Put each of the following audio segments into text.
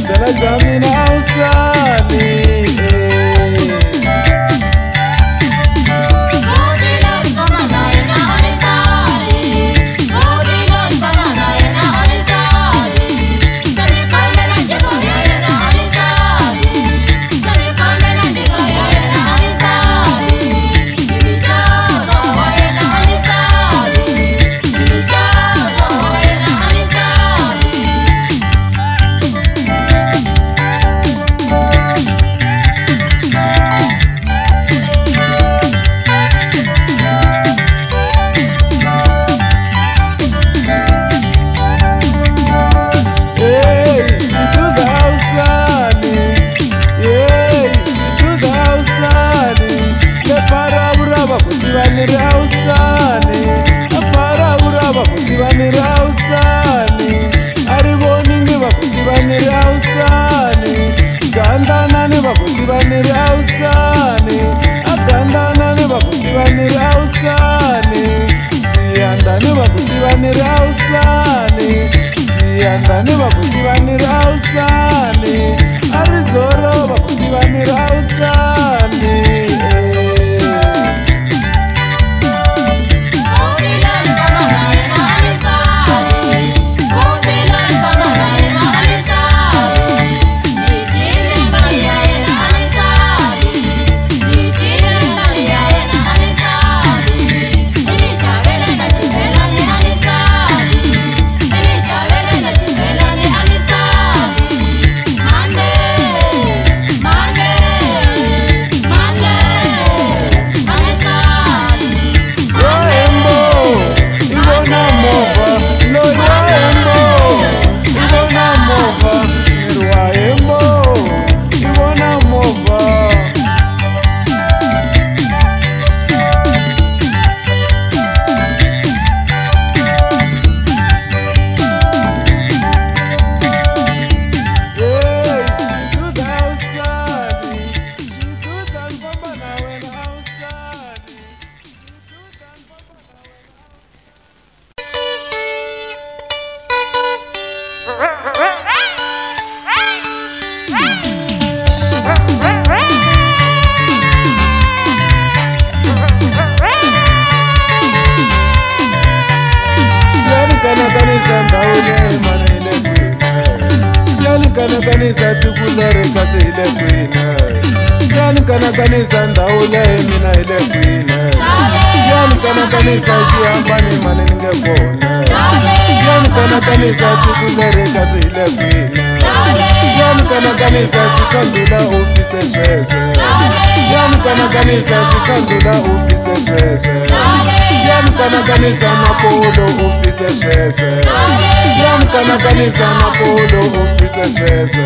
Zela zamina usani kanisa tukulere kasi ile kwina yani kana kanisa ndaule mina ile kwina yani kana kanisa shiambani mane ningepona yani kana kanisa tukulere kasi ile kwina yani kana kanisa sikandula ofise sheshe yani kana kanisa sikandula ofise sheshe yani kana kanisa na polo ofise sheshe yani kana kanisa na polo ofise sheshe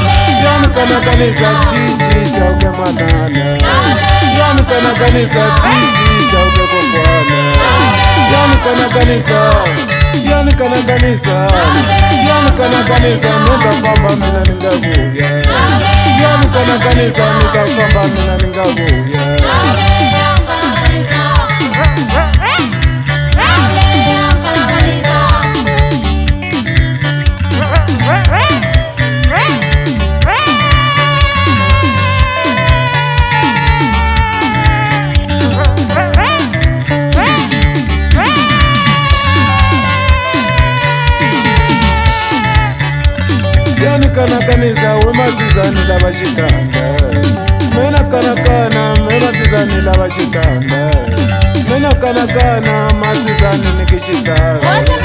yani kana kanisa titi chauke manana yani kana kanisa titi chauke kokwana yani kana kanisa yani kana kanisa yani kana kanisa ningafamba mina ningabuya yani kana kanisa ningafamba mina ningabuya kana kanisa wemasizani labashikanda mena kana memasizani labashikanda mena kana masizani nikishikanda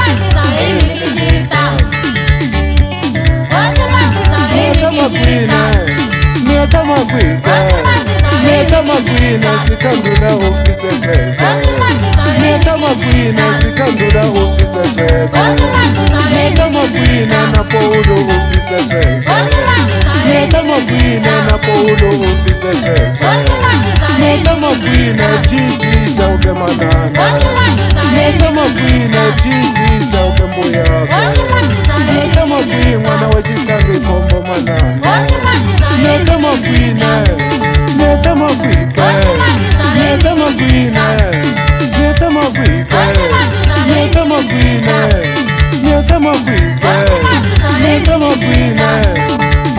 Niatama kwina sikandula ofise sheshe Niatama kwina sikandula ofise sheshe Niatama kwina na polo ofise sheshe Niatama kwina na polo ofise sheshe Niatama kwina titi chauke manana Niatama kwina titi chauke mbuyaka Niatama kwina mwana wachikange kombo manana Niatama kwina Niatama kwika Niatama kwina Niatama kwika Niatama kwina Niatama kwika Niatama kwina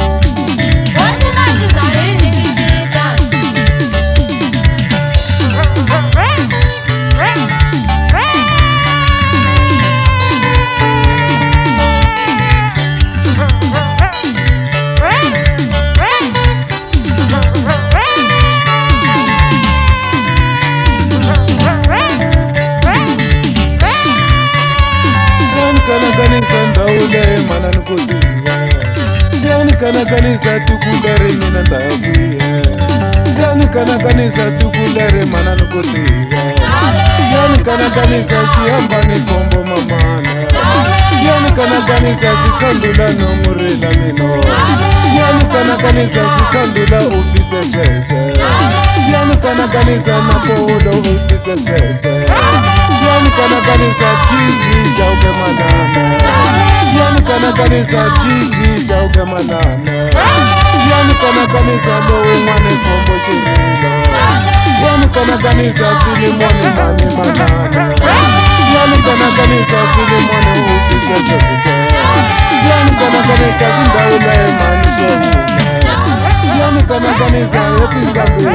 kana kanisa tukulere mina tayakuye yani kana kanisa tukulere mana nukotiga yani kana kanisa shiambani kombo mamana yani kana kanisa sikandula nomurela mino yani kana kanisa sikandula ofise sheshe yani kana kanisa napolo ofise sheshe yani kana kanisa jiji chauke manana yani kana kanisa jiji chauke manana yani kana kanisa lowe mwane kombo shirilo yani kana kanisa filimoni mami manana yani kana kanisa filimoni ofise sheshe yani kana kanisa sindaula emani shonine yani kana kanisa yotingabe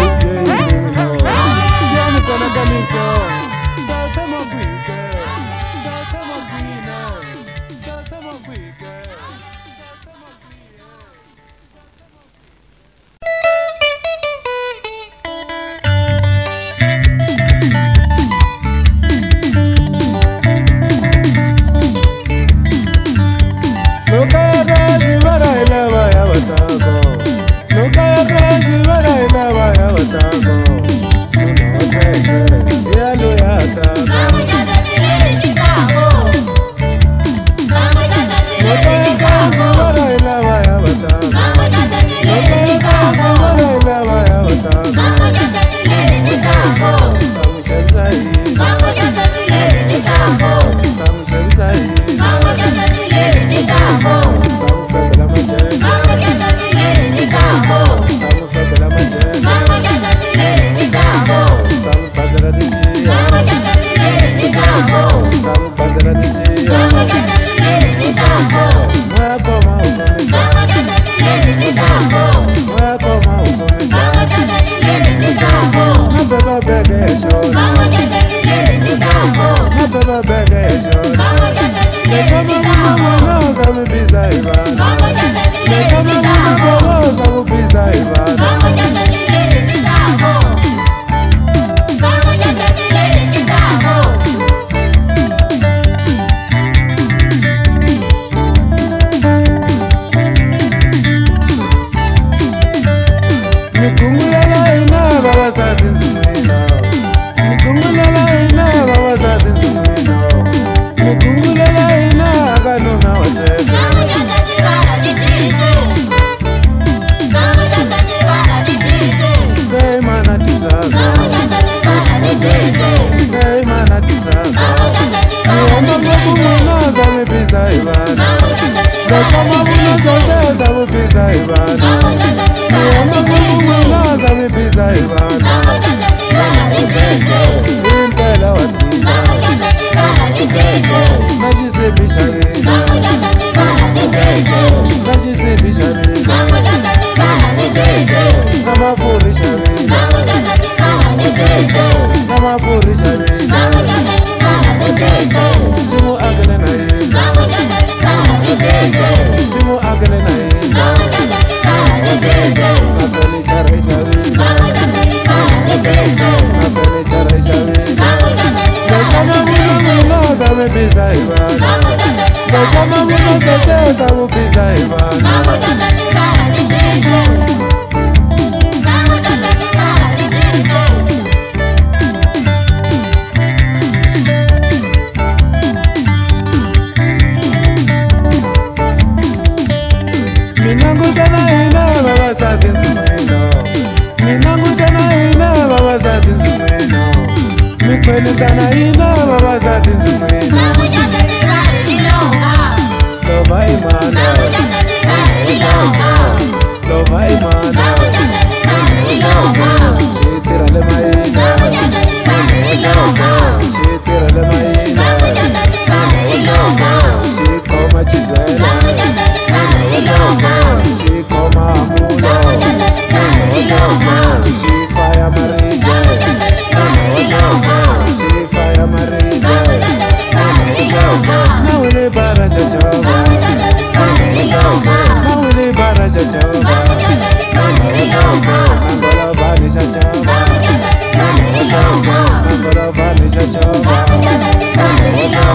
yani kana kanisa dasama kwike dasama kwina dasama kwike dasama kwiye.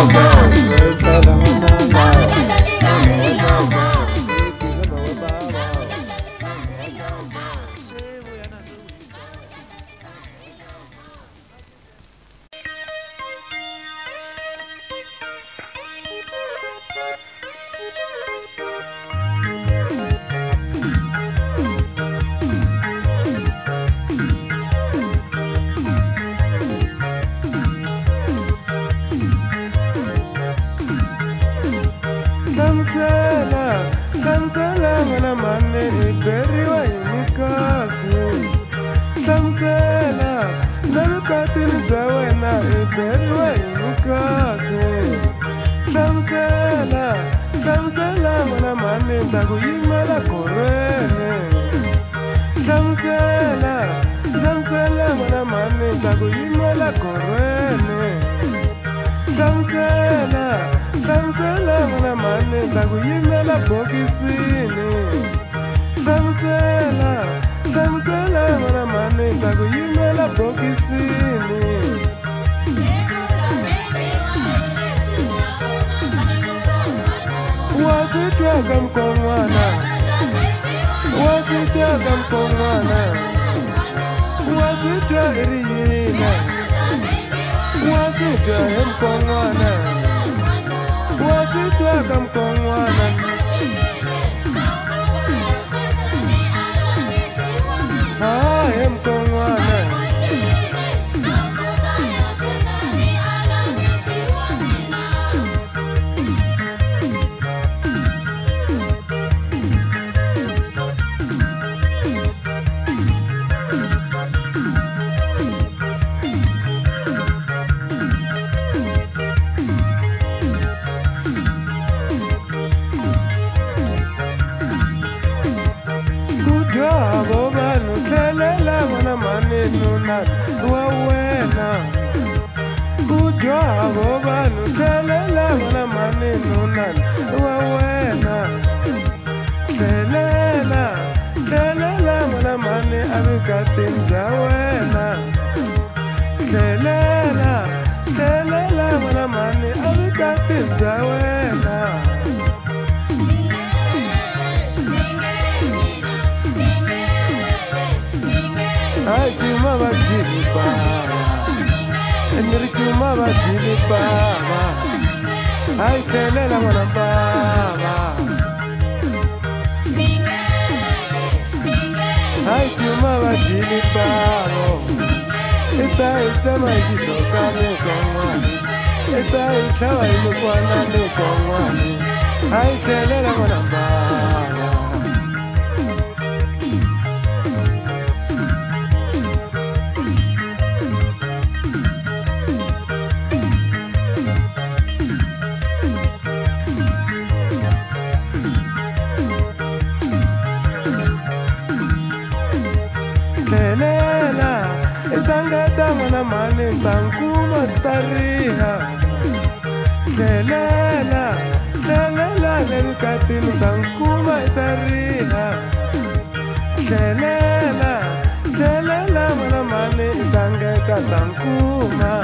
Baba hlamusela navukatini bya wena i beriwa hi vukasi hlamusela n'wana mani ta ku yimela korweni hlamusela n'wana mani ta ku yimela korweni hlamusela n'wana mani ta ku yimela bokisini hlamusela n'wana mani ta ku yimela bokisini wa swi twa ka mkon'wana wa swi twa ka mkon'wana wa swi twa i ri yini wa swi twa hi mkon'wana wa swi twa ka mkon'wana hi mkon'wana wa wena ku dyohavo vanhu tlhelela n'wana mani nunani wa wena tlhelela n'wana mani avikatini bya wena tlhelela n'wana mani avikatini bya wena ai cuma va dili bava ni ri cuma va dili bava ai tlhelela n'wana bava ai cuma va dili bavo i ta hi tsema hi xidloka mikon'wana i ta hi tlhava hi mikwana mikon'wana ai tlhelela n'wana bava tlhelela i tangeta n'wana mani ta nkuma tariha tlhelela levukatini ta nkuma tariha tlhelela n'wana mani i tangeta ta nkuma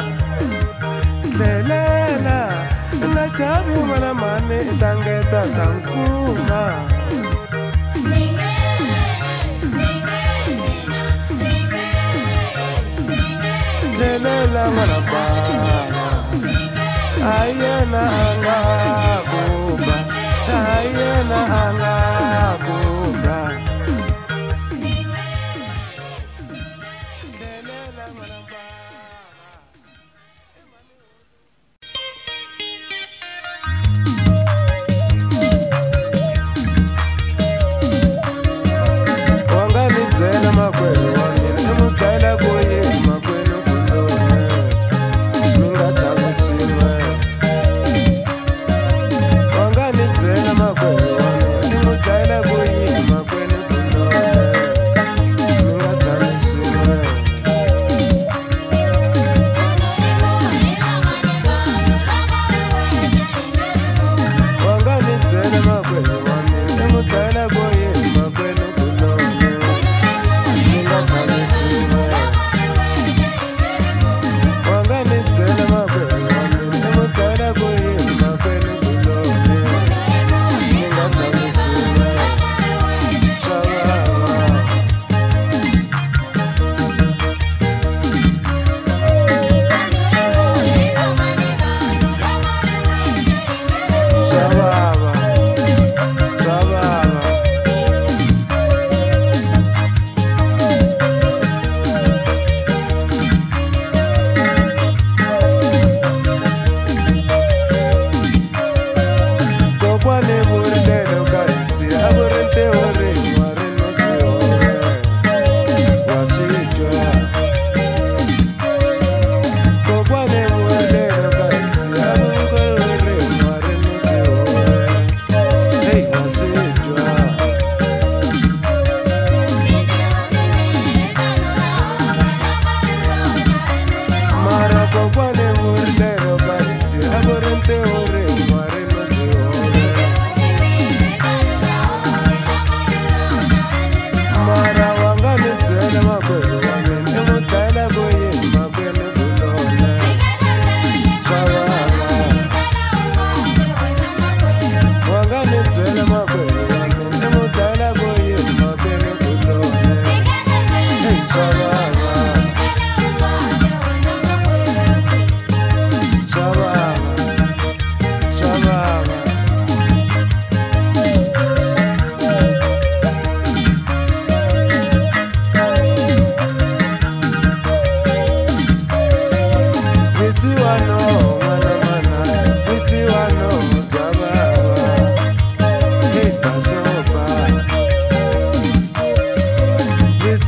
tlhelela na chavi n'wana mani i tangeta ta nkuma tlhelela n'wana bava a yena a nga buba a yena a nga buba tlhelela n'wana bava wanga ni byela makwenu wa mina ni mu byela ku yini makwenu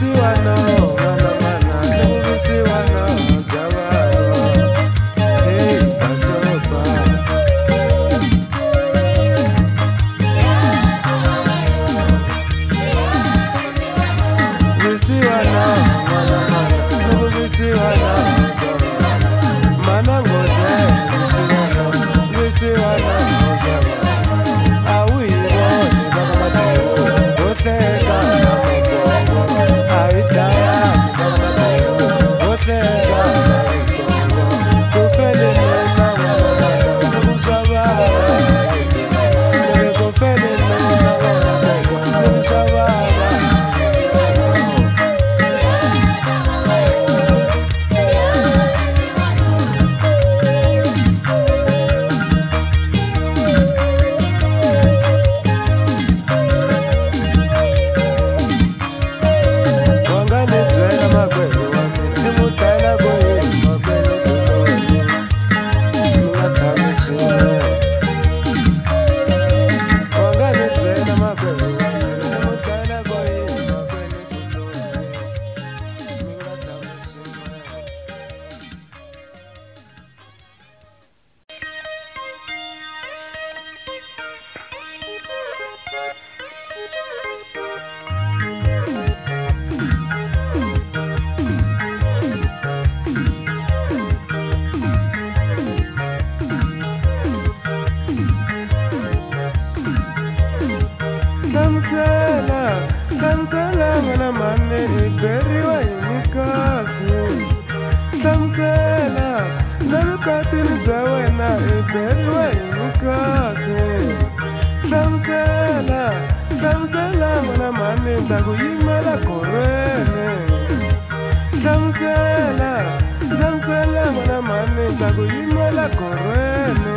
visiwana mana mana visiwana jawaro hey basopa visiwana mana mana visiwana mana ngoze visiwana awi bone zakamatayo otleka aidaya zakamatayo otleka kufele nena wala kusaba kufele nena wala kusaba Samsela mana mane beriwa inikasi Samsela nalukatini jawena beriwa inikasi Samsela mana mane ndakuyimela korene Samsela mana mane ndakuyimela korene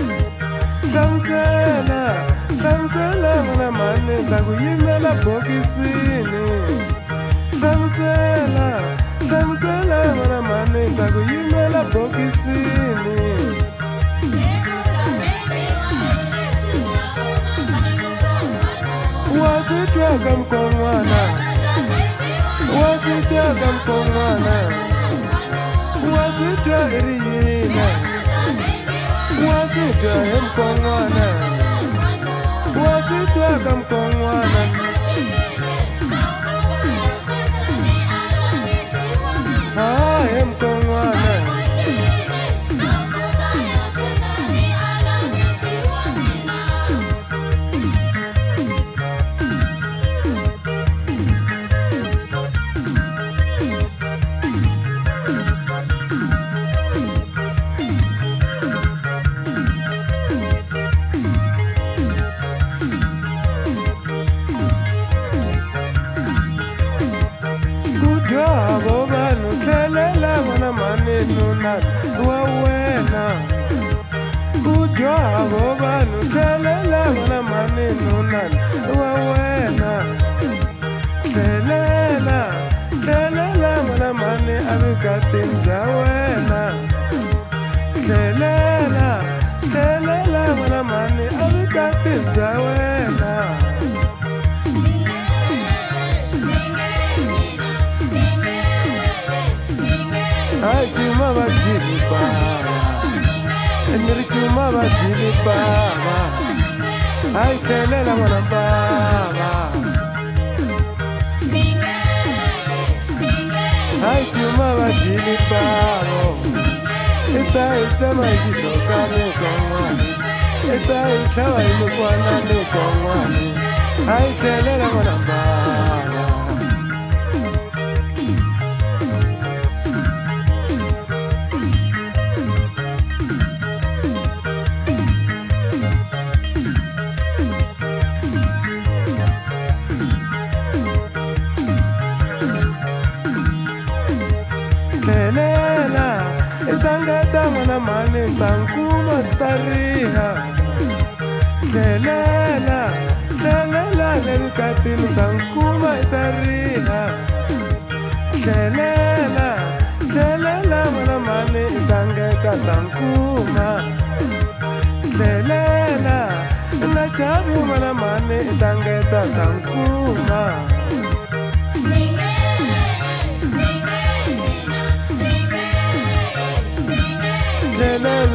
Samsela mana mane ndakuyimela bokisini Samsela mana mane ndakuyimela bokisini wasitwaka mkongwana wasitwa iriyina wasitwa mkongwana wasitwaka mkongwana mkongwana wawena kujwabo banu telela mana mane nunan wawena telela mana mane abikatin jawena telela mana mane abikatin jawena ay chuma bajili baba enri chuma bajili baba ay telela mana baba ay chuma bajili baba ita majito kane kongwani ita wa ilukwana ne kongwani ay telela mana baba Tangata mana mane tankuma tariha telela nerkatin tankuma tariha telela mana mane tangata tankuma telela na chavi mana mane tangata tankuma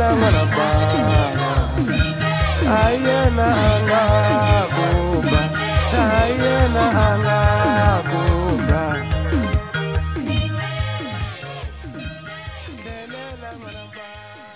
Telela manabana ayena angabumba ayena angabumba Telela manabana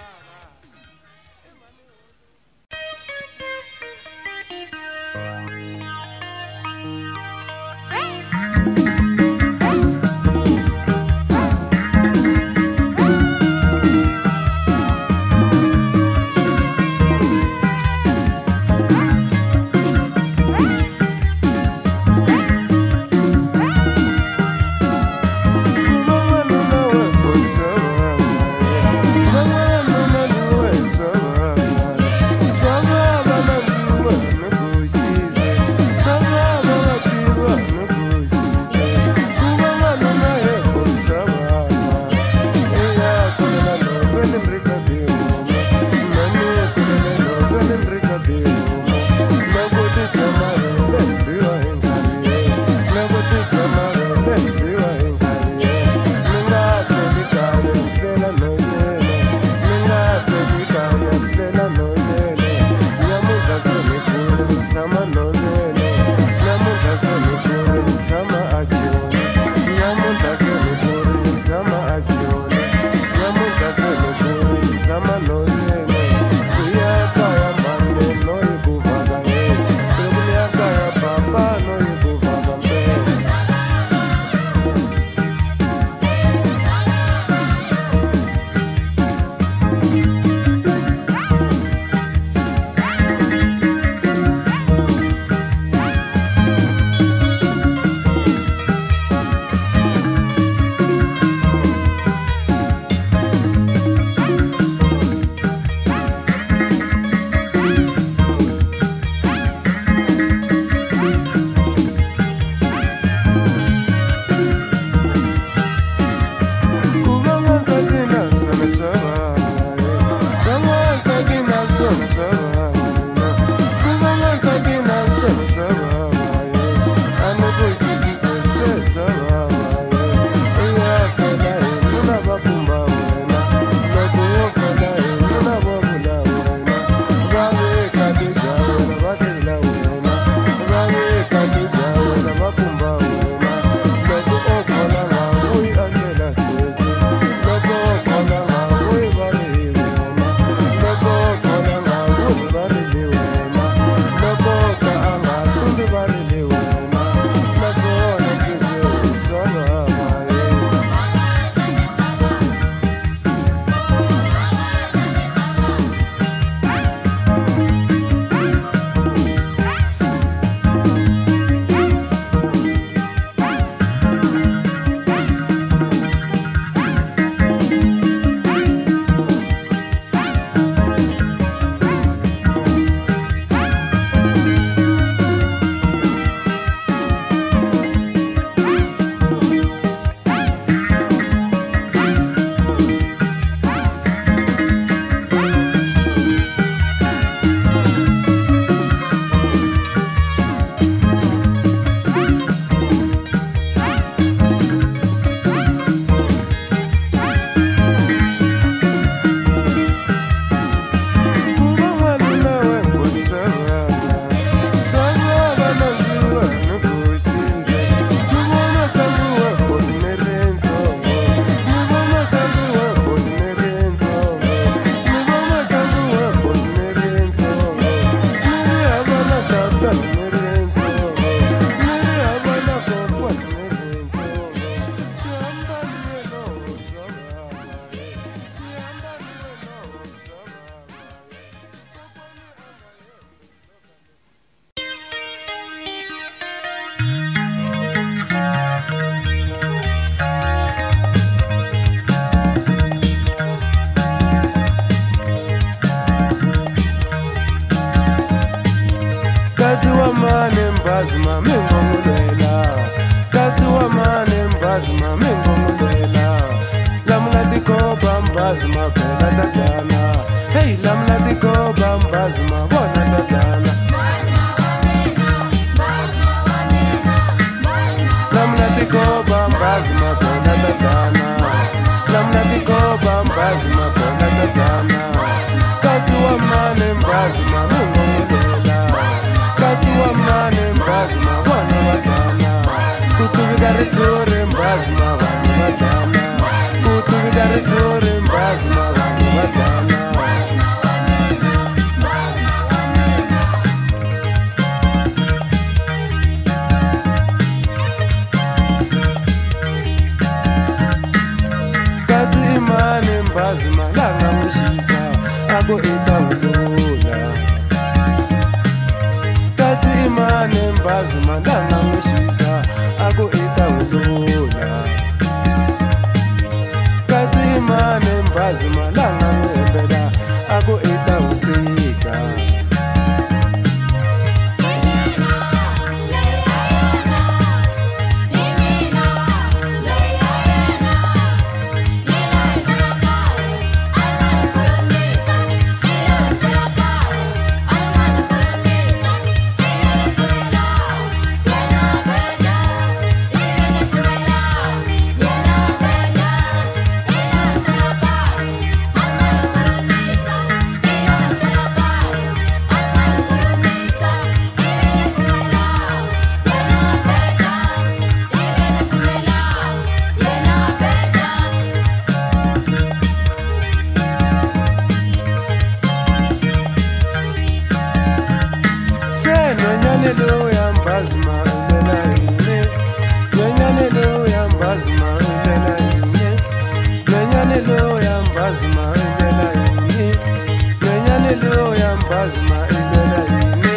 mbazima mingomulela kasi wa mane mbazima mingomulela lamna dikoba mbazima phela dadana hey lamna dikoba mbazima bona dadana lamna dikoba mbazima phela dadana lamna dikoba mbazima phela dadana vika ritshuri mbazima vanhu va dana kutu vika ritshuri mbazima vanhu va dana kasi imani mbazima langa mushisa ako ita ulula kasi imani mbazima langa mushisa ako ita ulula kasi imani mbazima langa muhembela ako ita utika Hallelujah, mbazima ulela ine. Hallelujah, mbazima ulela ine. Hallelujah, mbazima ulela ine. Hallelujah, mbazima ulela ine.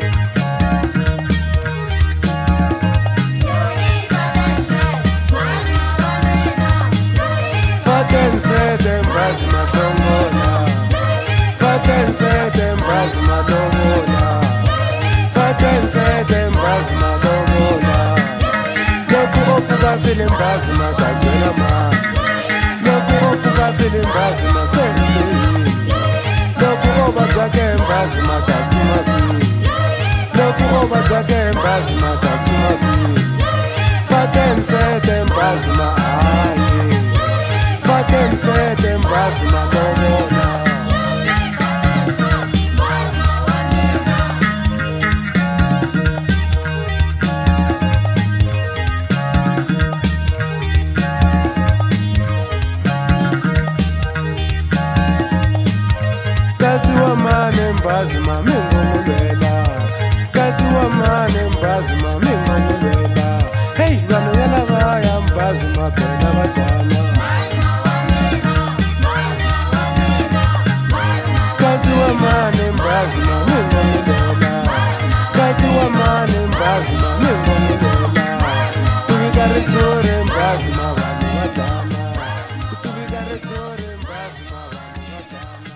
Fatense dem mbazima songola. Fatense dem mbazima longola. Fatense dem mbazima longola. Loku ofuka fili mbazima kanjela ma. Loku ofuka fili mbazima sende. Loku oba jake mbazima kasuma bi. Loku oba jake mbazima kasuma bi. Fatense dem mbazima aye. Fatense dem mbazima longola. Kasi wa mane mbazima mingo mulela. Kasi wa mane mbazima mingo mulela. Hey, vanu yala vaya mbazima pena vatana. Kasi wa mane mbazima mingo mulela. Kasi wa mane mbazima mingo mulela. Tuvika ritshuri mbazima vanu vatana. Tuvika ritshuri mbazima vanu vatana.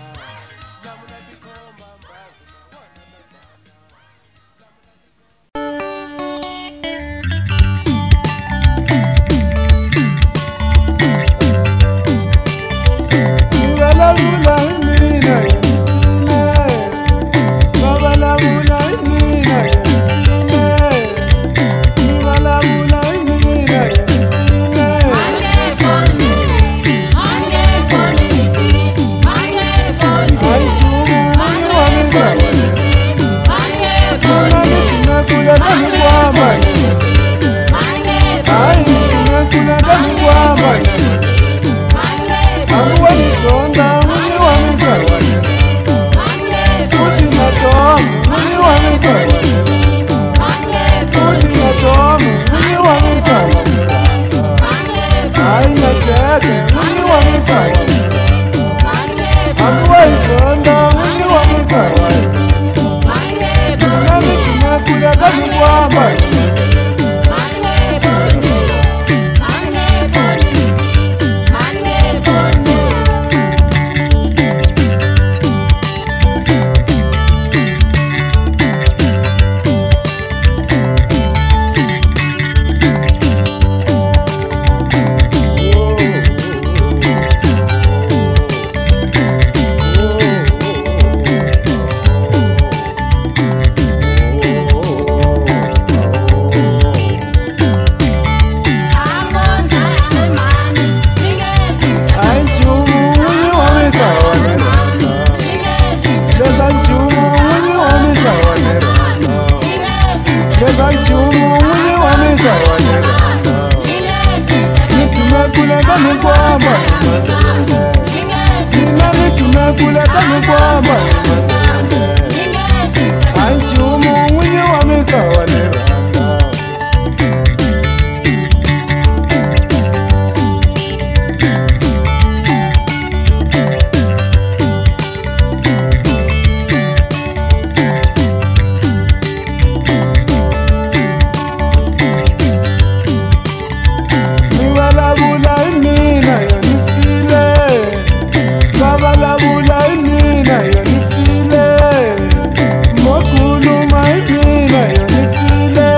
tumekuleta mikwama Sinani tumekuleta mikwama Anchumu mwenye wamesa wanerana Mokulu maimina yonifile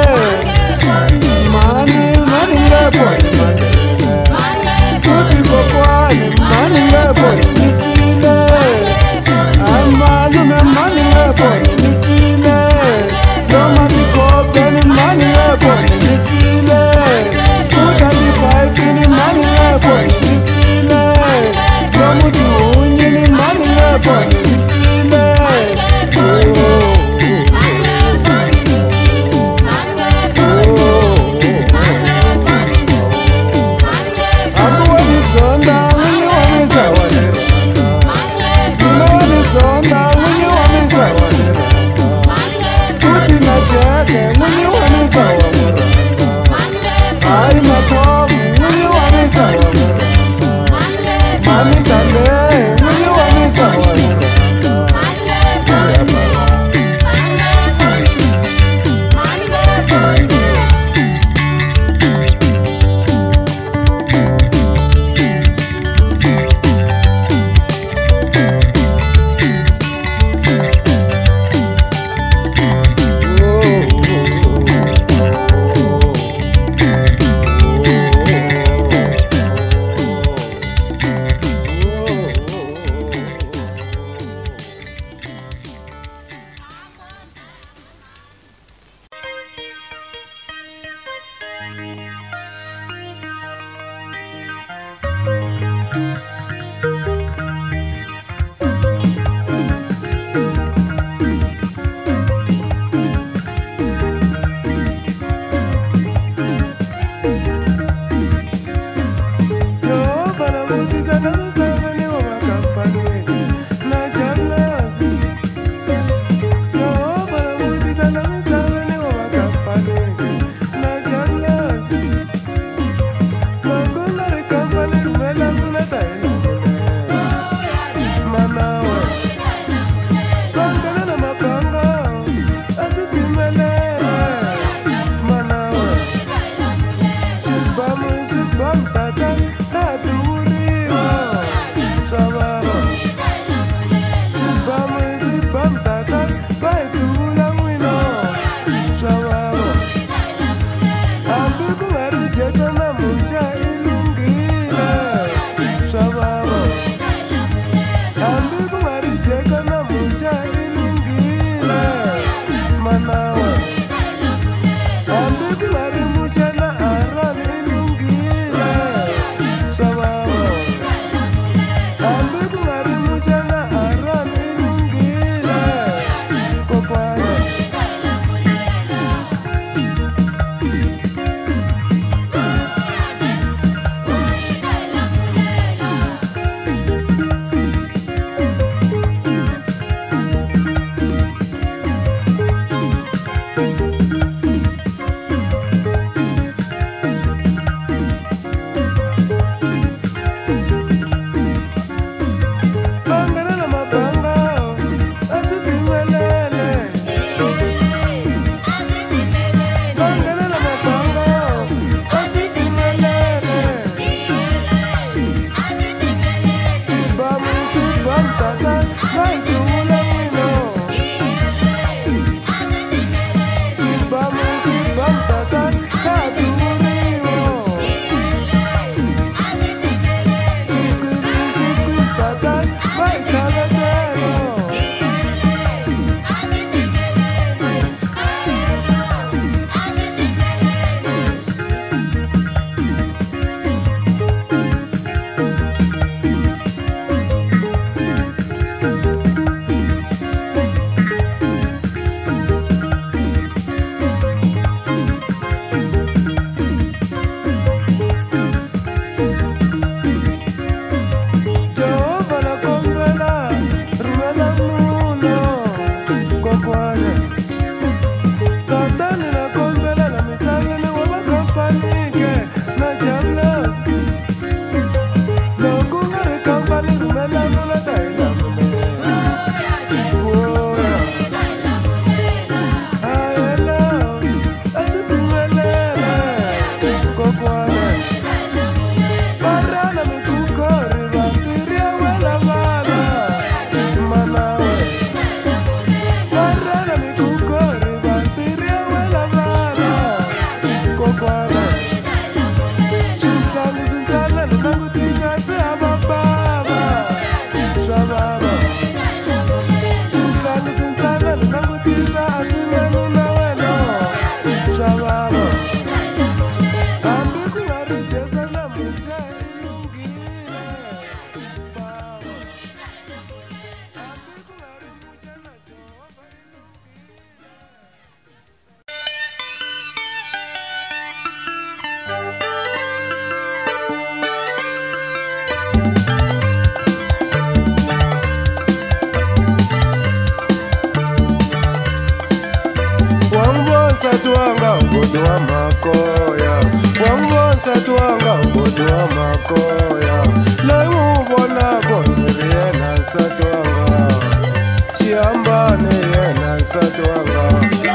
bodi wa makoya wangibona nsati wanga bodi wa makoya loyi n'wu vonako ni ri yena nsati wanga xihambane yena nsati wanga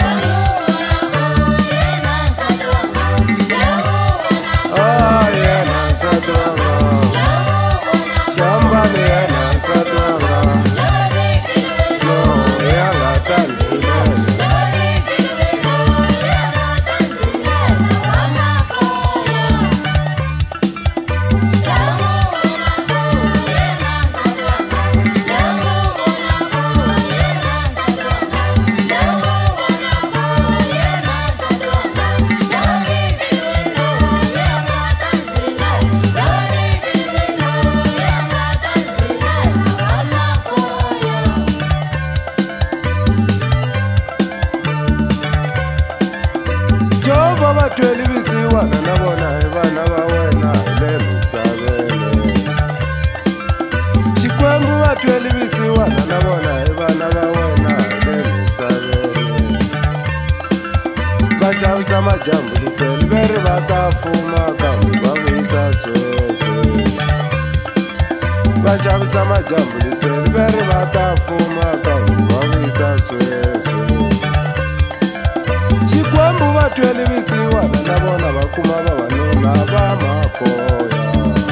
Batweli visiwana na vona hi vana va wena hi le misaveni Xikwembu batweli visiwana na vona hi vana va wena hi le misaveni Va xavisa majambuliseli veri va ta fuma kambe va vuyisa sweswe Va xavisa majambuliseli veri va ta fuma kambe va vuyisa sweswe Xikwembu batweli visiwana na vona va kuma vavanuna va makoya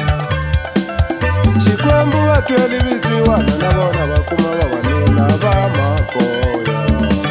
Xikwembu batweli visiwana na vona va kuma vavanuna va makoya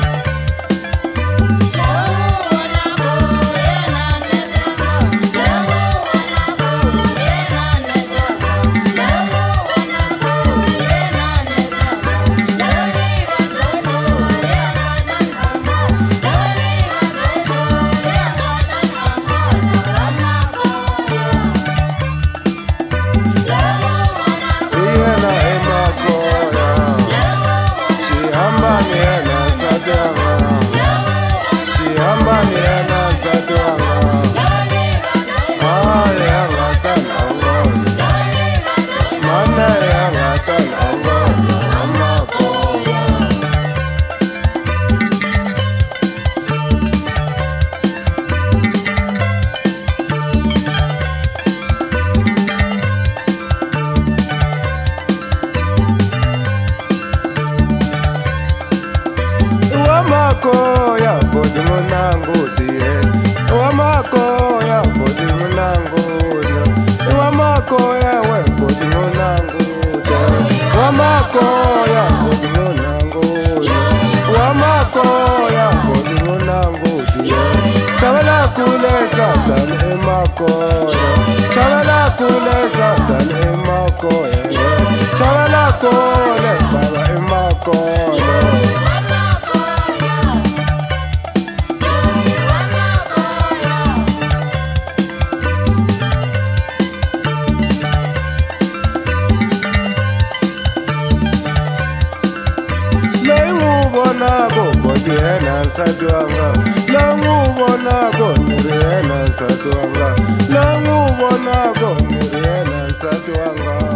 Makoya bodi munangu tie wa makoya bodi munangu wa makoya we bodi munangu wa makoya bodi munangu wa makoya bodi munangu chabala kule satan e makoya chabala kule satan e makoya chabala kule baba e makoya Bodi yena nsati wanga la n'wu vonako ni ri yena nsati wanga la n'wu vonako ni ri yena nsati wanga